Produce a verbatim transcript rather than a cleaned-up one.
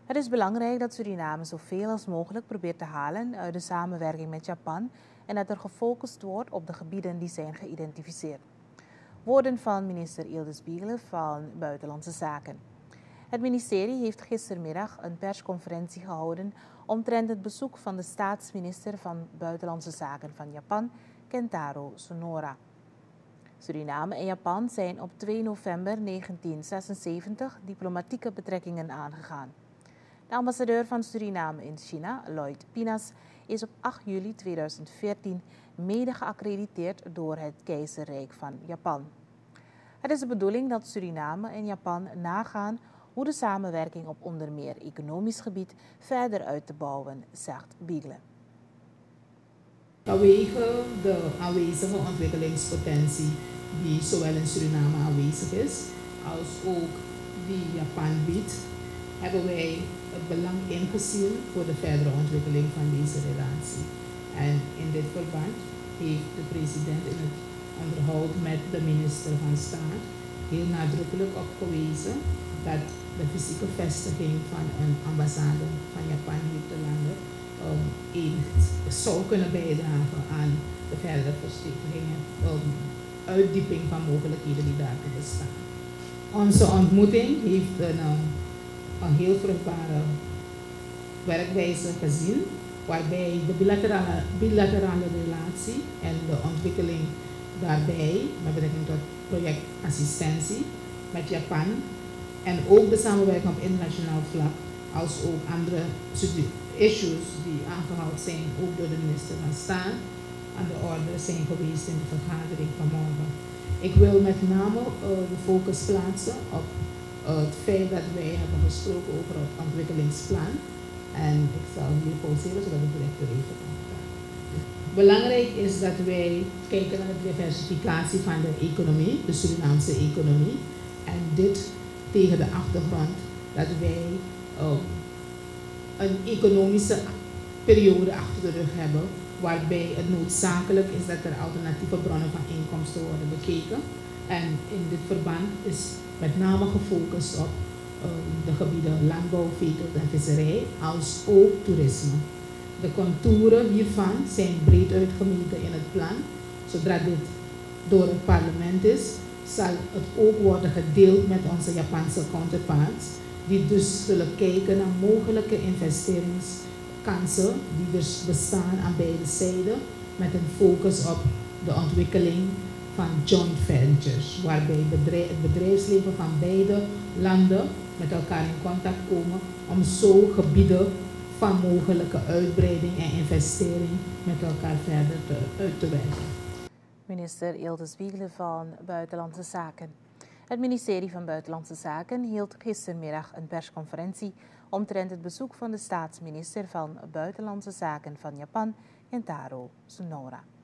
Het is belangrijk dat Suriname zoveel als mogelijk probeert te halen uit de samenwerking met Japan en dat er gefocust wordt op de gebieden die zijn geïdentificeerd. Woorden van minister Yildiz Biegle van Buitenlandse Zaken. Het ministerie heeft gistermiddag een persconferentie gehouden omtrent het bezoek van de staatsminister van Buitenlandse Zaken van Japan, Kentaro Sonora. Suriname en Japan zijn op twee november negentien zesenzeventig diplomatieke betrekkingen aangegaan. De ambassadeur van Suriname in China, Lloyd Pinas, is op acht juli tweeduizend veertien mede geaccrediteerd door het Keizerrijk van Japan. Het is de bedoeling dat Suriname en Japan nagaan hoe de samenwerking op onder meer economisch gebied verder uit te bouwen, zegt Biegle. Vanwege de aanwezige ontwikkelingspotentie die zowel in Suriname aanwezig is als ook die Japan biedt, hebben wij het belang ingezien voor de verdere ontwikkeling van deze relatie. En in dit verband heeft de president in het onderhoud met de minister van Staat heel nadrukkelijk op gewezen dat de fysieke vestiging van een ambassade van Japan hier te landen um, echt zou kunnen bijdragen aan de verdere versteviging en um, uitdieping van mogelijkheden die daar te bestaan. Onze ontmoeting heeft een, um, een heel vruchtbare werkwijze gezien, waarbij de bilaterale, bilaterale relatie en de ontwikkeling daarbij, met betrekking tot projectassistentie met Japan en ook de samenwerking op internationaal vlak, als ook andere issues die aangehaald zijn, ook door de minister van Staat, aan de orde zijn geweest in de vergadering van morgen. Ik wil met name uh, de focus plaatsen op uh, het feit dat wij hebben gesproken over het ontwikkelingsplan. En ik zal hier pauzeren zodat ik direct weer even kan praten. Belangrijk is dat wij kijken naar de diversificatie van de economie, de Surinaamse economie. En dit tegen de achtergrond dat wij uh, een economische periode achter de rug hebben, waarbij het noodzakelijk is dat er alternatieve bronnen van inkomsten worden bekeken. En in dit verband is met name gefocust op uh, de gebieden landbouw, veeteelt en visserij, als ook toerisme. De contouren hiervan zijn breed uitgemeten in het plan. Zodra dit door het parlement is, zal het ook worden gedeeld met onze Japanse counterparts, die dus zullen kijken naar mogelijke investeringskansen die dus bestaan aan beide zijden, met een focus op de ontwikkeling van joint ventures, waarbij bedrijf, het bedrijfsleven van beide landen met elkaar in contact komen om zo gebieden van mogelijke uitbreiding en investering met elkaar verder te, uit te werken. Minister Yildiz Biegle van Buitenlandse Zaken. Het ministerie van Buitenlandse Zaken hield gistermiddag een persconferentie omtrent het bezoek van de staatsminister van Buitenlandse Zaken van Japan, Kentaro Sonora.